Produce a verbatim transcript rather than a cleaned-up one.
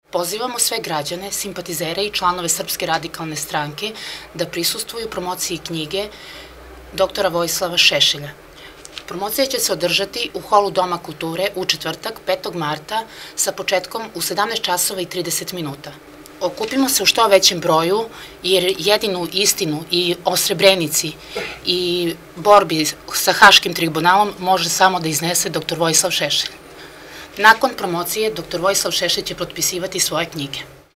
Pozivamo sve građane, simpatizere i članove Srpske radikalne stranke da prisustvuju promociji knjige doktora Vojislava Šešelja. Promocija će se održati u holu Doma kulture u četvrtak, petog marta, sa početkom u sedamnaest časova i trideset minuta. Okupimo se u što većem broju, jer jedinu istinu i o Srebrenici i borbi sa Haškim tribunalom može samo da iznese doktor Vojislav Šešelj. Nakon promocije, doktor Vojislav Šešelj će potpisivati svoje knjige.